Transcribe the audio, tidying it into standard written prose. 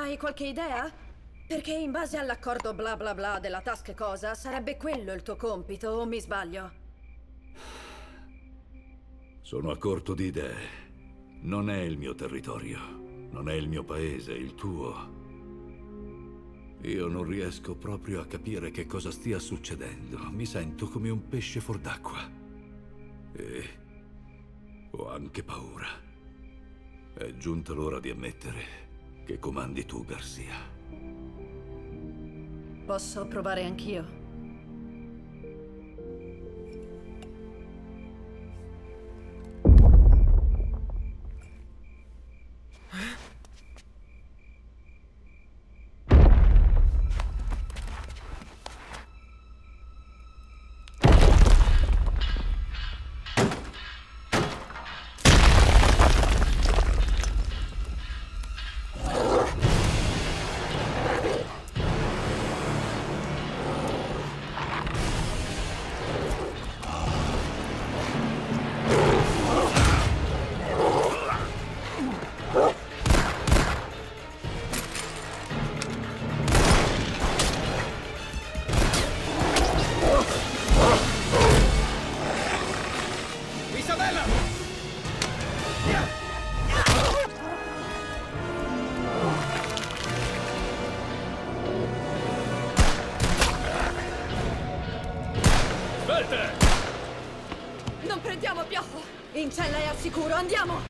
Hai qualche idea? Perché in base all'accordo bla bla bla della Task Cosa, sarebbe quello il tuo compito, o mi sbaglio? Sono a corto di idee. Non è il mio territorio. Non è il mio paese, il tuo. Io non riesco proprio a capire che cosa stia succedendo. Mi sento come un pesce fuor d'acqua. E ho anche paura. È giunta l'ora di ammettere che comandi tu, Garcia. Posso provare anch'io? Isabella! Aspetta! Non prendiamo pioffo! In cella è al sicuro, andiamo!